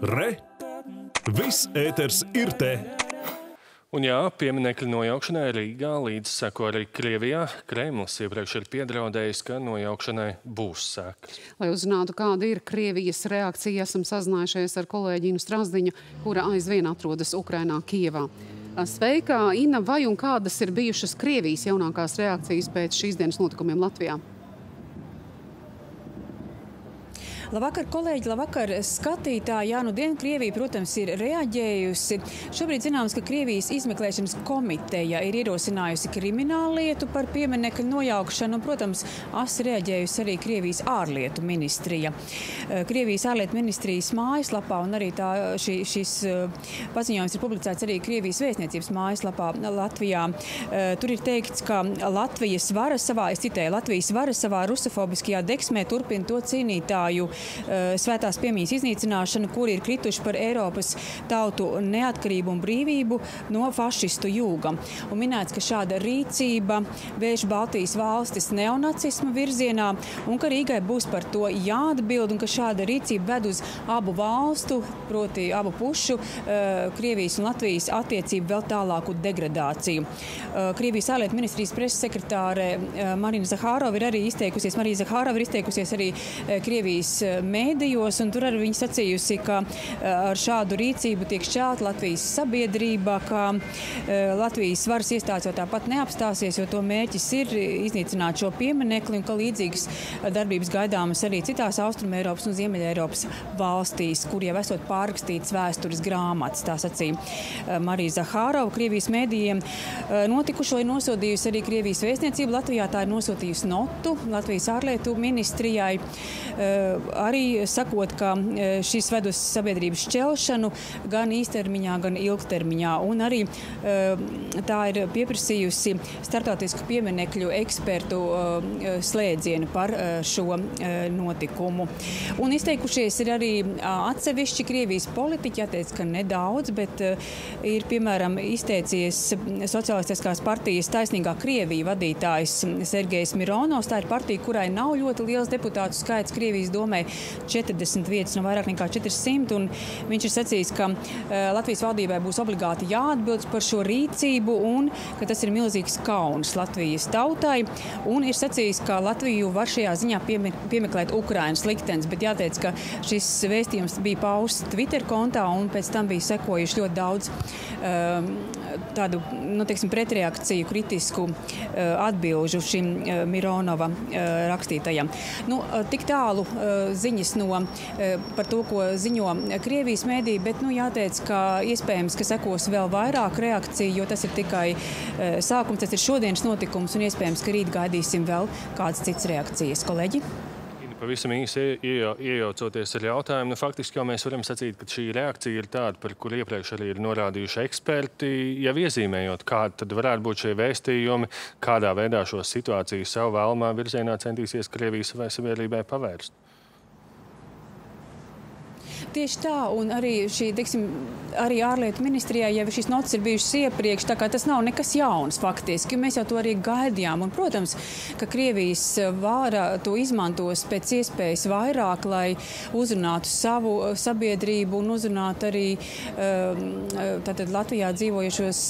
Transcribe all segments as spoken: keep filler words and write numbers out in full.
Re! Viss ēters ir te! Un jā, pieminekļu nojaukšanai Rīgā līdz seko arī Krievijā. Kremlis iepriekš ir piedraudējis, ka nojaukšanai būs sekas. Lai uzzinātu, kāda ir Krievijas reakcija, esam sazinājušies ar kolēģi Inu Strazdiņu, kura aizvien atrodas Ukrainā, Kijevā. Sveika, Ina, vai un kādas ir bijušas Krievijas jaunākās reakcijas pēc šīs dienas notikumiem Latvijā? Labvakar, kolēģi, labvakar, skatītāji. Jā, nu dien Krievija, protams, ir reaģējusi. Šobrīd zināms, ka Krievijas izmeklēšanas komiteja ir ierosinājusi kriminālu lietu par pieminekļu nojaukšanu. Un, protams, asi reaģējusi arī Krievijas ārlietu ministrija. Krievijas ārlietu ministrijas mājaslapā un arī tā, šī, šis paziņojums ir publicēts arī Krievijas vēstniecības mājaslapā Latvijā. Tur ir teikts, ka Latvijas vara savā, es citēju, Latvijas vara savā rusofobiskajā deksmē turpina to cīnītāju svētās piemiņas iznīcināšanu, kuri ir krituši par Eiropas tautu neatkarību un brīvību no fašistu jūga. Un minēts, ka šāda rīcība vērš Baltijas valstis neonacisma virzienā un ka Rīgai būs par to jāatbild un ka šāda rīcība ved uz abu valstu, proti abu pušu, Krievijas un Latvijas attiecību vēl tālāku degradāciju. Krievijas ārlietu ministrijas preses sekretāre Marina Zahārova ir arī izteikusies, Marija Zahārova ir izteikusies arī Krievijas mēdījos, un tur arī viņa sacījusi, ka ar šādu rīcību tiek šķelta Latvijas sabiedrība, ka Latvijas varas iestādes jau tāpat neapstāsies, jo to mērķis ir iznīcināt šo pieminekli, un ka līdzīgas darbības gaidāmas arī citās Austruma Eiropas un Ziemeļa Eiropas valstīs, kur jau esot pārrakstītas vēstures grāmatas, tā sacīja Marija Zahārova. Krievijas mēdījiem notikušo ir nosodījusi arī Krievijas vēstniecība Latvijā, tā ir nosūtījusi notu Latvijas ārlietu ministrijai, arī sakot, ka šis ved uz sabiedrības šķelšanu gan īstermiņā, gan ilgtermiņā. Un arī tā ir pieprasījusi startautisku pieminekļu ekspertu slēdzienu par šo notikumu. Un izteikušies ir arī atsevišķi Krievijas politiķi, jāteic, ka nedaudz, bet ir, piemēram, izteicies Socialistiskās partijas Taisnīgā Krievija vadītājs Sergejs Mironovs. Tā ir partija, kurai nav ļoti liels deputātu skaits Krievijas domē, četrdesmit vietas no vairāk nekā četrsimt, un viņš ir sacījis, ka Latvijas valdībai būs obligāti jāatbild par šo rīcību un ka tas ir milzīgs kauns Latvijas tautai, un ir sacījis, ka Latviju var šajā ziņā piemeklēt Ukrainas liktenis, bet jāteic, ka šis vēstījums bija pausts Twitter kontā, un pēc tam bija sekojuši ļoti daudz um, tādu, nu, teiksim, pretreakciju, kritisku uh, atbilžu šim uh, Mironova uh, rakstītajam. Nu, uh, tik tālu uh, ziņas no, uh, par to, ko ziņo Krievijas mēdī, bet, nu, jāteic, ka iespējams, ka sekos vēl vairāk reakciju, jo tas ir tikai uh, sākums, tas ir šodienas notikums, un iespējams, ka rīt gaidīsim vēl kādas citas reakcijas. Kolēģi? Pavisam īsi iejaucoties ar jautājumu, nu, faktiski jau mēs varam sacīt, ka šī reakcija ir tāda, par kur iepriekš arī ir norādījuši eksperti, jau iezīmējot, kādi tad varētu būt šie vēstījumi, kādā veidā šo situāciju savu vēlamā virzienā centīsies Krievijas vai sabiedrībai pavērst. Tieši tā, un arī šī, teiksim, arī ārlietu ministrijai jau šīs notas ir bijušas iepriekš, tā kā tas nav nekas jauns faktiski, mēs jau to arī gaidījām, un, protams, ka Krievijas vāra to izmantos pēc iespējas vairāk, lai uzrunātu savu sabiedrību un uzrunātu arī tātad Latvijā dzīvojušos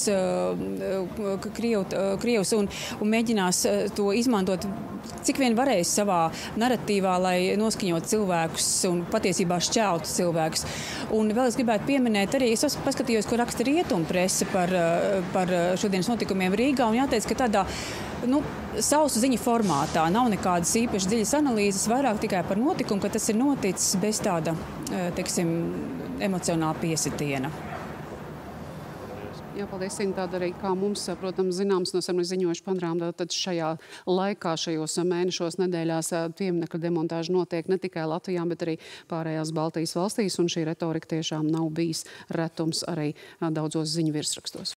Krievus un, un mēģinās to izmantot, cik vien varēs savā naratīvā, lai noskaņot cilvēkus un patiesībā šķeltu cilvēkus. Un vēl es gribētu pieminēt arī, es paskatījos, ko raksta Rietumu prese par, par šodienas notikumiem Rīgā, un jāteic, ka tādā, nu, sausu ziņu formātā nav nekādas īpaši dziļas analīzes, vairāk tikai par notikumu, ka tas ir noticis bez tāda, teiksim, emocionāla piesitiena. Jā, paldies, Ina. Tāda arī, kā mums, protams, zināms, no esam ziņojuši panorāmā, tad šajā laikā, šajos mēnešos, nedēļās pieminekļu demontāža notiek ne tikai Latvijā, bet arī pārējās Baltijas valstīs, un šī retorika tiešām nav bijis retums arī daudzos ziņu virsrakstos.